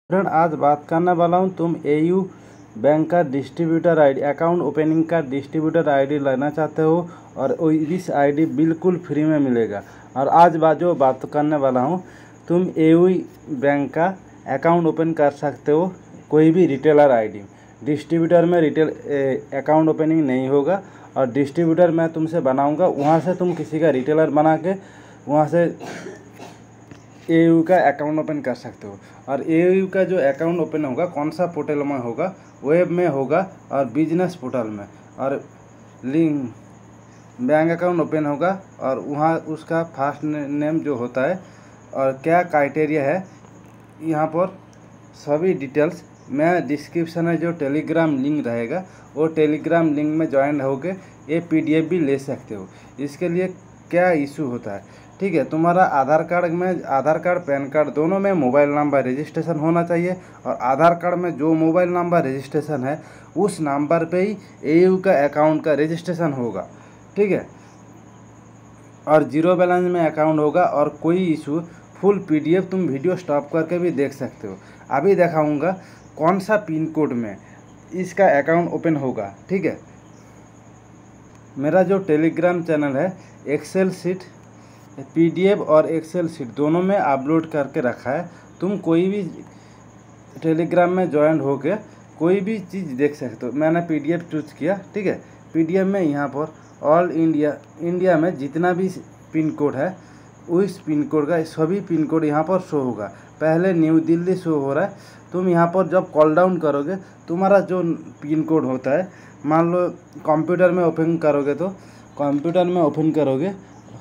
Friend, आज बात करने वाला हूँ, तुम एयू बैंक का डिस्ट्रीब्यूटर आईडी अकाउंट ओपनिंग का डिस्ट्रीब्यूटर आईडी लेना चाहते हो और इस आईडी बिल्कुल फ्री में मिलेगा। और आज जो बात करने वाला हूँ, तुम एयू बैंक का अकाउंट ओपन कर सकते हो कोई भी रिटेलर आईडी। डिस्ट्रीब्यूटर में रिटेल अकाउंट ओपनिंग नहीं होगा और डिस्ट्रीब्यूटर मैं तुमसे बनाऊंगा, वहाँ से तुम किसी का रिटेलर बना के वहाँ से एयू का अकाउंट ओपन कर सकते हो। और एयू का जो अकाउंट ओपन होगा कौन सा पोर्टल में होगा, वेब में होगा और बिजनेस पोर्टल में, और लिंक बैंक अकाउंट ओपन होगा और वहाँ उसका फर्स्ट नेम जो होता है और क्या क्राइटेरिया है, यहाँ पर सभी डिटेल्स मैं डिस्क्रिप्शन में जो टेलीग्राम लिंक रहेगा वो टेलीग्राम लिंक में ज्वाइन होकर ये पीडीएफ भी ले सकते हो। इसके लिए क्या इशू होता है, ठीक है, तुम्हारा आधार कार्ड पैन कार्ड दोनों में मोबाइल नंबर रजिस्ट्रेशन होना चाहिए और आधार कार्ड में जो मोबाइल नंबर रजिस्ट्रेशन है उस नंबर पे ही एयू का अकाउंट का रजिस्ट्रेशन होगा, ठीक है। और जीरो बैलेंस में अकाउंट होगा और कोई इशू फुल पीडीएफ तुम वीडियो स्टॉप करके भी देख सकते हो। अभी दिखाऊंगा कौन सा पिन कोड में इसका अकाउंट ओपन होगा, ठीक है। मेरा जो टेलीग्राम चैनल है एक्सेल सीट पीडीएफ और एक्सेल सीट दोनों में अपलोड करके रखा है, तुम कोई भी टेलीग्राम में ज्वाइन होकर कोई भी चीज़ देख सकते हो। मैंने पीडीएफ चूज किया, ठीक है। पीडीएफ में यहाँ पर ऑल इंडिया में जितना भी पिन कोड है उस पिन कोड का सभी पिन कोड यहाँ पर शो होगा। पहले न्यू दिल्ली शो हो रहा है, तुम यहाँ पर जब कॉल डाउन करोगे तुम्हारा जो पिन कोड होता है, मान लो कंप्यूटर में ओपन करोगे तो कंप्यूटर में ओपन करोगे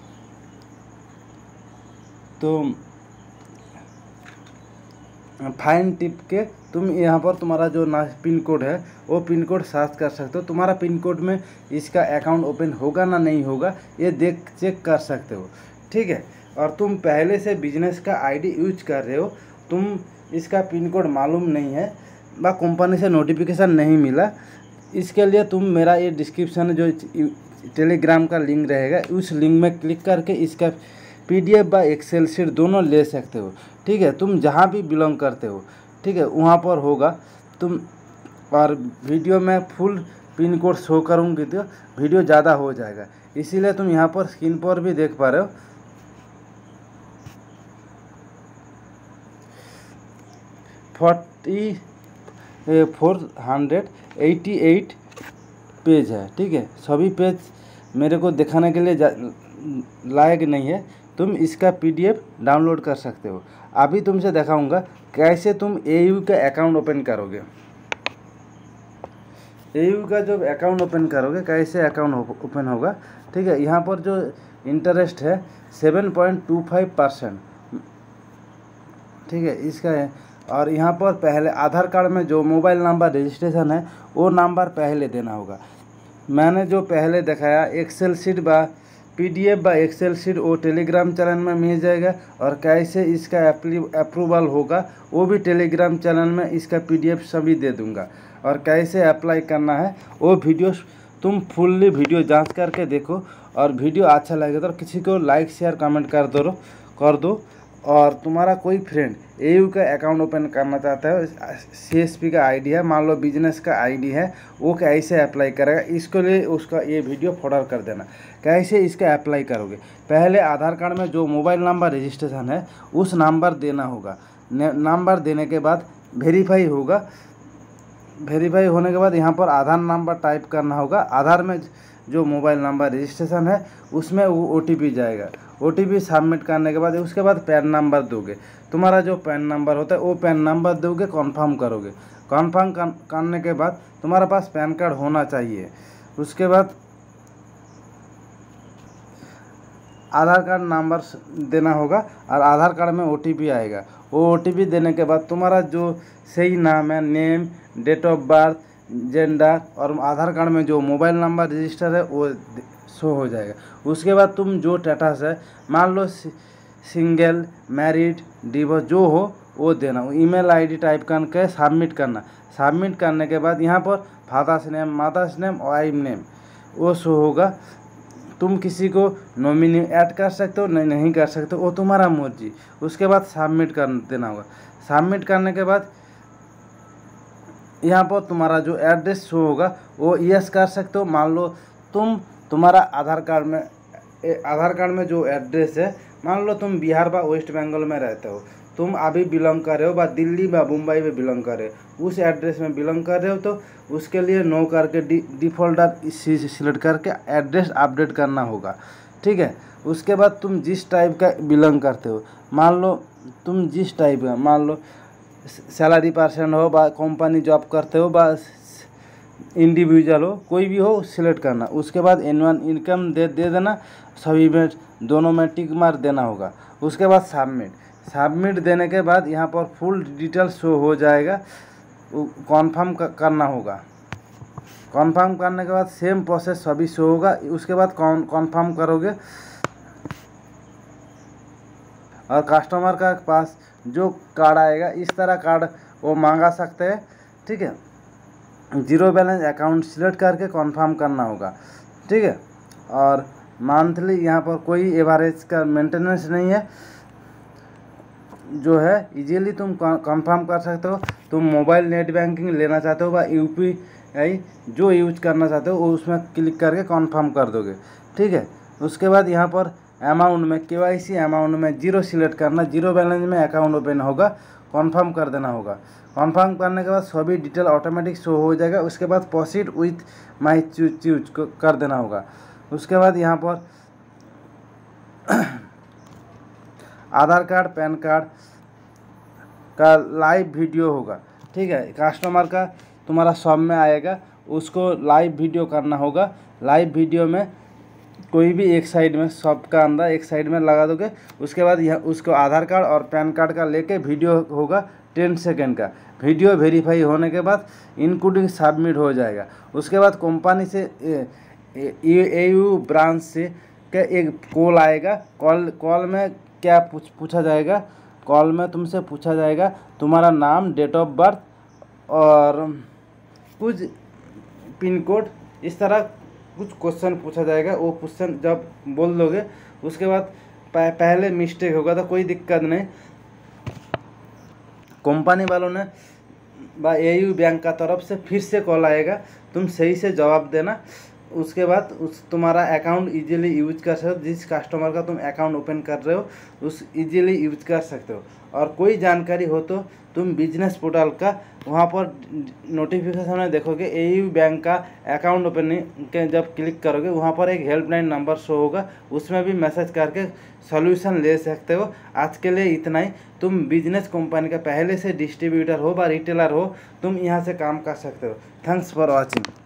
तो फाइन टिप के तुम यहाँ पर तुम्हारा जो पिन कोड है वो पिन कोड सर्च कर सकते हो। तुम्हारा पिन कोड में इसका अकाउंट ओपन होगा ना नहीं होगा ये चेक कर सकते हो, ठीक है। और तुम पहले से बिजनेस का आईडी यूज कर रहे हो, तुम इसका पिन कोड मालूम नहीं है व कंपनी से नोटिफिकेशन नहीं मिला, इसके लिए तुम मेरा ये डिस्क्रिप्शन में जो टेलीग्राम का लिंक रहेगा उस लिंक में क्लिक करके इसका पीडीएफ व एक्सेल शीट दोनों ले सकते हो, ठीक है। तुम जहाँ भी बिलोंग करते हो, ठीक है, वहाँ पर होगा तुम। और वीडियो में फुल पिन कोड शो करूँगी तो वीडियो ज़्यादा हो जाएगा, इसीलिए तुम यहाँ पर स्क्रीन पर भी देख पा रहे हो 488 पेज है, ठीक है। सभी पेज मेरे को दिखाने के लिए लायक नहीं है, तुम इसका पीडीएफ डाउनलोड कर सकते हो। अभी तुमसे दिखाऊंगा कैसे तुम एयू का अकाउंट ओपन करोगे। एयू का जब अकाउंट ओपन करोगे कैसे अकाउंट ओपन होगा, ठीक है। यहाँ पर जो इंटरेस्ट है 7.25%, ठीक है, इसका है। और यहाँ पर पहले आधार कार्ड में जो मोबाइल नंबर रजिस्ट्रेशन है वो नंबर पहले देना होगा। मैंने जो पहले दिखाया एक्सेल शीट व पीडीएफ व एक्सेल शीट वो टेलीग्राम चैनल में मिल जाएगा और कैसे इसका अप्रूवल होगा वो भी टेलीग्राम चैनल में इसका पीडीएफ सभी दे दूंगा। और कैसे अप्लाई करना है वो वीडियो तुम फुल्ली वीडियो जांच करके देखो, और वीडियो अच्छा लगे तो किसी को लाइक शेयर कमेंट कर दो। और तुम्हारा कोई फ्रेंड एयू का अकाउंट ओपन करना चाहता है, सीएसपी का आईडी है, मान लो बिजनेस का आईडी है, वो कैसे अप्लाई करेगा, इसके लिए उसका ये वीडियो फॉरवर्ड कर देना। कैसे इसका अप्लाई करोगे, पहले आधार कार्ड में जो मोबाइल नंबर रजिस्ट्रेशन है उस नंबर देना होगा। नंबर देने के बाद वेरीफाई होगा, वेरीफाई होने के बाद यहाँ पर आधार नंबर टाइप करना होगा। आधार में जो मोबाइल नंबर रजिस्ट्रेशन है उसमें वो ओटीपी जाएगा, ओटीपी सबमिट करने के बाद उसके बाद पैन नंबर दोगे। तुम्हारा जो पैन नंबर होता है वो पैन नंबर दोगे, कन्फर्म करोगे। कन्फर्म करने के बाद तुम्हारे पास पैन कार्ड होना चाहिए। उसके बाद आधार कार्ड नंबर देना होगा और आधार कार्ड में ओटीपी आएगा। वो ओटीपी देने के बाद तुम्हारा जो सही नाम है, name, date of birth, gender और आधार कार्ड में जो मोबाइल नंबर रजिस्टर है वो शो हो जाएगा। उसके बाद तुम जो स्टेटस है, मान लो सिंगल, मैरिड, डिवोर्स जो हो वो देना। ईमेल आईडी टाइप करके सबमिट करना। सबमिट करने के बाद यहाँ पर father's name, mother's name, wife name वो शो होगा। तुम किसी को नॉमिनी ऐड कर सकते हो, नहीं कर सकते हो, वो तुम्हारा मर्जी। उसके बाद सबमिट कर देना होगा। सबमिट करने के बाद यहाँ पर तुम्हारा जो एड्रेस शो होगा वो यस कर सकते हो। मान लो तुम्हारा आधार कार्ड में जो एड्रेस है, मान लो तुम बिहार व वेस्ट बंगाल में रहते हो, तुम अभी बिलोंग कर रहे हो, दिल्ली व मुंबई में बिलोंग कर रहे हो, उस एड्रेस में बिलोंग कर रहे हो, तो उसके लिए नो करके डिफ़ॉल्टर सिलेक्ट करके एड्रेस अपडेट करना होगा। ठीक है। उसके बाद तुम जिस टाइप का बिलोंग करते हो, मान लो तुम जिस टाइप का, मान लो सैलरी पर्सन हो, कंपनी जॉब करते हो, इंडिविजुअल हो, कोई भी हो सिलेक्ट करना। उसके बाद एनुअल इनकम दे देना, सभी में दोनों में टिक मार देना होगा। उसके बाद सबमिट देने के बाद यहाँ पर फुल डिटेल शो हो जाएगा, कॉन्फर्म करना होगा। कॉन्फर्म करने के बाद सेम प्रोसेस सभी शो होगा। उसके बाद कॉन्फर्म करोगे और कस्टमर का पास जो कार्ड आएगा, इस तरह कार्ड वो मांगा सकते हैं। ठीक है। 0 बैलेंस अकाउंट सिलेक्ट करके कॉन्फर्म करना होगा। ठीक है। और मंथली यहाँ पर कोई एवरेज का मेंटेनेंस नहीं है, जो है इजीली तुम कंफर्म कर सकते हो। तुम मोबाइल नेट बैंकिंग लेना चाहते हो UPI जो यूज करना चाहते हो वो उसमें क्लिक करके कंफर्म कर दोगे। ठीक है। उसके बाद यहाँ पर अमाउंट में KYC अमाउंट में 0 सिलेक्ट करना, 0 बैलेंस में अकाउंट ओपन होगा, कंफर्म कर देना होगा। कंफर्म करने के बाद सभी डिटेल ऑटोमेटिक शो हो जाएगा। उसके बाद प्रोसीड विथ माई चूज कर देना होगा। उसके बाद यहाँ पर आधार कार्ड पैन कार्ड का लाइव वीडियो होगा। ठीक है। कस्टमर का तुम्हारा शॉप में आएगा, उसको लाइव वीडियो करना होगा। लाइव वीडियो में कोई भी एक साइड में, शॉप का अंदर एक साइड में लगा दोगे। उसके बाद यह उसको आधार कार्ड और पैन कार्ड का लेके वीडियो होगा 10 सेकेंड का। वीडियो वेरीफाई होने के बाद इंक्लूडिंग सबमिट हो जाएगा। उसके बाद कंपनी से AU ब्रांच से का एक कॉल आएगा। कॉल में क्या पूछा जाएगा? कॉल में तुमसे पूछा जाएगा तुम्हारा नाम, डेट ऑफ बर्थ और कुछ पिन कोड, इस तरह कुछ क्वेश्चन पूछा जाएगा। वो क्वेश्चन जब बोल दोगे उसके बाद पहले मिस्टेक होगा तो कोई दिक्कत नहीं, कंपनी वालों ने AU बैंक का तरफ से फिर से कॉल आएगा, तुम सही से जवाब देना। उसके बाद तुम्हारा अकाउंट इजीली यूज कर सकते हो। जिस कस्टमर का तुम अकाउंट ओपन कर रहे हो उस इजीली यूज कर सकते हो। और कोई जानकारी हो तो तुम बिजनेस पोर्टल का वहाँ पर नोटिफिकेशन में देखोगे AU बैंक का अकाउंट ओपनिंग के जब क्लिक करोगे वहाँ पर एक हेल्पलाइन नंबर शो होगा, उसमें भी मैसेज करके सॉल्यूशन ले सकते हो। आज के लिए इतना ही। तुम बिजनेस कंपनी का पहले से डिस्ट्रीब्यूटर हो व रिटेलर हो, तुम यहाँ से काम कर सकते हो। Thanks for watching.